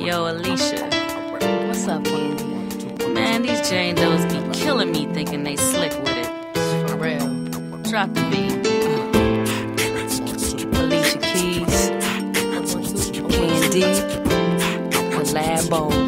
Yo, Alicia. What's up, Candy? Man, these Jane Does be killing me thinking they slick with it. For real. Drop the beat. Alicia Keys, Candy, Collabo.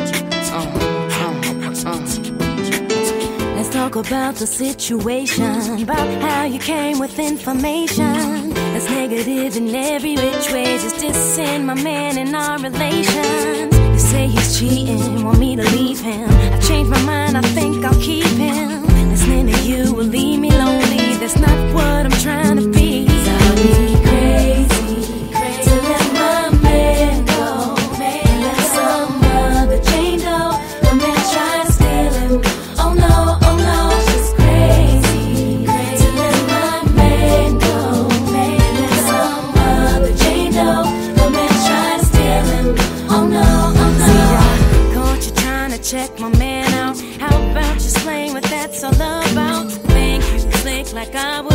Let's talk about the situation, about how you came with information that's negative in every which way, just dissing my man in our relations. You say he's cheating, want me to leave him. I changed my mind, I think I'll keep him. Listening to you will leave me lonely, that's not what I'm trying to be. I'll be crazy to let my man go, and let some other Jane Doe come and try to steal him. Oh no, she's crazy to let my man go, and let some other Jane Doe come and try to steal him. Oh no. See, I caught you trying to check my man out. How about just playing what that's all about? Think you slick like I would.